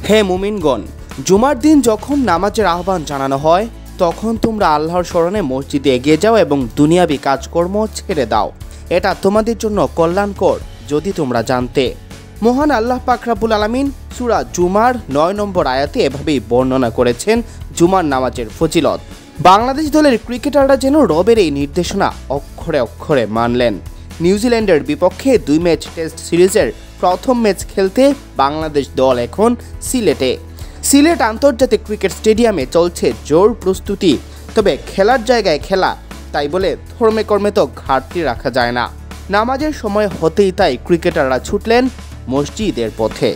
হে মুমিনগণ, জুমার দিন যখন নামাজের আহ্বান জানানো হয় তখন তোমরা আল্লাহর স্মরণে মসজিদে এগিয়ে যাও এবং দুনিয়াবি কাজকর্ম ছেড়ে দাও। এটা তোমাদের জন্য কল্যাণকর যদি তোমরা জানতে। মহান আল্লাহ পাক রব্বুল আলামিন সূরা জুমার ৯ নম্বর আয়াতে এভাবেই বর্ণনা করেছেন জুমার নামাজের ফজিলত। বাংলাদেশ দলের ক্রিকেটাররা যেন রবের এই নির্দেশনা অক্ষরে অক্ষরে মানলেন। নিউজিল্যান্ডের বিপক্ষে ২ ম্যাচ টেস্ট সিরিজের প্রথম ম্যাচ খেলতে বাংলাদেশ দল এখন সিলেটে। সিলেট আন্তর্জাতিক ক্রিকেট স্টেডিয়ামে চলছে জোর প্রস্তুতি। তবে খেলার জায়গায় খেলা, তাই বলে ধর্মে কর্মে তো ঘাটতি রাখা যায় না। নামাজের সময় হতেই তাই ক্রিকেটাররা ছুটলেন মসজিদের পথে।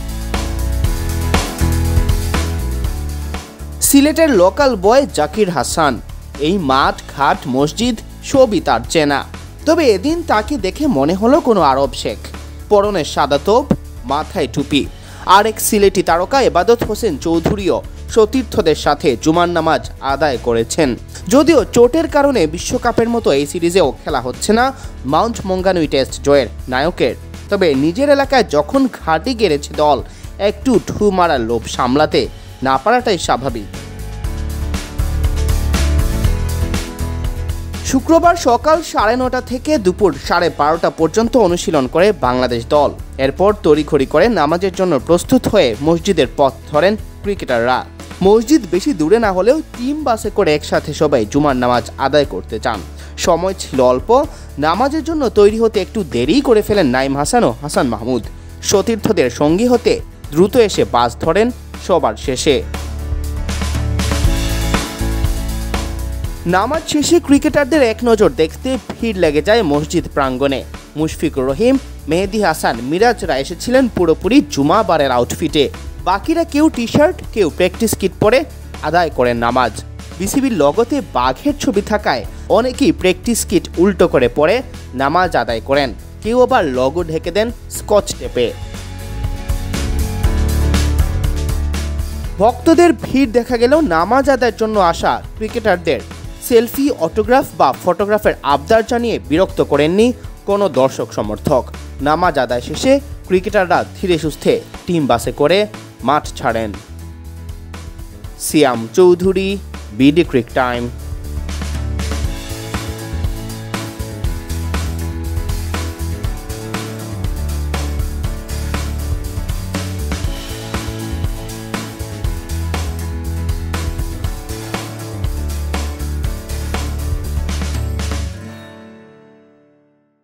সিলেটের লোকাল বয় জাকির হাসান। এই মাঠ ঘাট মসজিদ সবই তার চেনা। তবে এদিন তাকে দেখে মনে হলো কোনো আরব শেখ। পরনে সাদা তোপ, মাথায় টুপি। আরেক সিলেটি তারকা এবাদত হোসেন চৌধুরীও সতীর্থদের সাথে জুমার নামাজ আদায় করেছেন। যদিও চোটের কারণে বিশ্বকাপের মতো এই সিরিজেও খেলা হচ্ছে না মাউন্ট মঙ্গানুই টেস্ট জয়ের নায়কের। তবে নিজের এলাকায় যখন ঘাঁটি গেড়েছে দল, একটু ঢু মারার লোভ সামলাতে না পারাটাই স্বাভাবিক। শুক্রবার সকাল ৯:৩০ থেকে দুপুর ১২:৩০ পর্যন্ত অনুশীলন করে বাংলাদেশ দল। এরপর তড়িঘড়ি করে নামাজের জন্য প্রস্তুত হয়ে মসজিদের পথ ধরেন ক্রিকেটাররা। মসজিদ বেশি দূরে না হলেও টিম বাসে করে একসাথে সবাই জুমার নামাজ আদায় করতে চান। সময় ছিল অল্প, নামাজের জন্য তৈরি হতে একটু দেরি করে ফেলেন নাইম হাসান ও হাসান মাহমুদ। সতীর্থদের সঙ্গী হতে দ্রুত এসে বাস ধরেন সবার শেষে। নামাজ শেষে ক্রিকেটারদের এক নজর দেখতে ভিড় লেগে যায় মসজিদ প্রাঙ্গণে। মুশফিক রহিম, মেহেদি হাসান, মিরাজরা এসেছিলেন পুরোপুরি জুমাবারের আউটফিটে। বাকিরা কেউ টি শার্ট, কেউ প্র্যাকটিস কিট পরে আদায় করেন নামাজ। বিসিবির লগতে বাঘের ছবি থাকায় অনেকেই প্র্যাকটিস কিট উল্টো করে পরে নামাজ আদায় করেন। কেউ আবার লগো ঢেকে দেন স্কচ টেপে। ভক্তদের ভিড় দেখা গেলেও নামাজ আদায়ের জন্য আসা ক্রিকেটারদের সেলফি, অটোগ্রাফ বা ফটোগ্রাফের আবদার জানিয়ে বিরক্ত করেননি কোনো দর্শক সমর্থক। নামাজ আদায় শেষে ক্রিকেটাররা ধীরে সুস্থে টিম বাসে করে মাঠ ছাড়েন। Siam Chowdhury, BD cric time.